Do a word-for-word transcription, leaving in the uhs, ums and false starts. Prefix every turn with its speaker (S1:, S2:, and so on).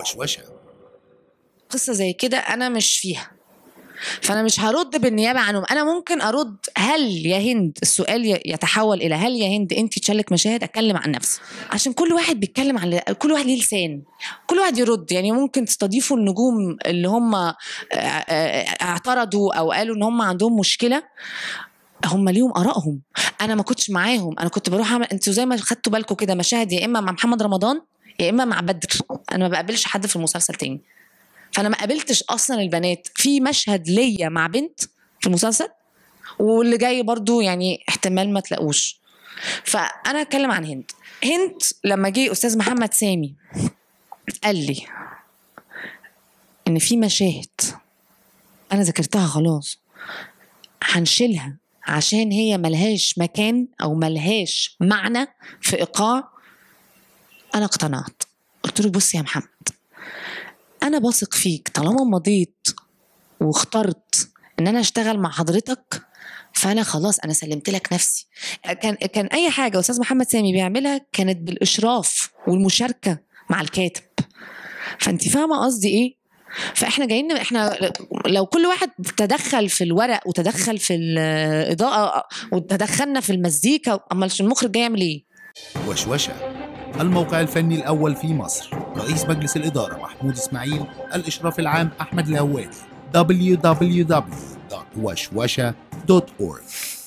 S1: وشوشة.
S2: قصة زي كده أنا مش فيها، فأنا مش هرد بالنيابة عنهم. أنا ممكن أرد هل يا هند، السؤال يتحول إلى هل يا هند أنت تشلك مشاهد؟ أتكلم عن نفسي، عشان كل واحد بيتكلم عن كل واحد ليه لسان، كل واحد يرد. يعني ممكن تستضيفوا النجوم اللي هم اعترضوا أو قالوا إن هم عندهم مشكلة، هم ليهم آرائهم، أنا ما كنتش معاهم. أنا كنت بروح أعمل، أنتوا زي ما خدتوا بالكم كده، مشاهد يا إما مع محمد رمضان يا إما مع بدر. أنا ما بقابلش حد في المسلسل تاني، فانا ما قابلتش اصلا البنات. في مشهد ليا مع بنت في المسلسل، واللي جاي برضو يعني احتمال ما تلاقوش. فانا اتكلم عن هند. هند لما جه استاذ محمد سامي قال لي ان في مشاهد انا ذكرتها خلاص هنشيلها عشان هي ملهاش مكان او ملهاش معنى في ايقاع، انا اقتنعت. قلت له بص يا محمد، أنا بثق فيك، طالما مضيت واخترت إن أنا أشتغل مع حضرتك فأنا خلاص أنا سلمت لك نفسي. كان كان أي حاجة أستاذ محمد سامي بيعملها كانت بالإشراف والمشاركة مع الكاتب، فأنت فاهمة قصدي إيه؟ فإحنا جايين، إحنا لو كل واحد تدخل في الورق وتدخل في الإضاءة وتدخلنا في المزيكا، أمال المخرج جاي يعمل إيه؟
S1: وشوشة، الموقع الفني الأول في مصر، رئيس مجلس الإدارة محمود إسماعيل، الإشراف العام أحمد الهوادي. دبليو دبليو دبليو دوت وشوشة دوت أورج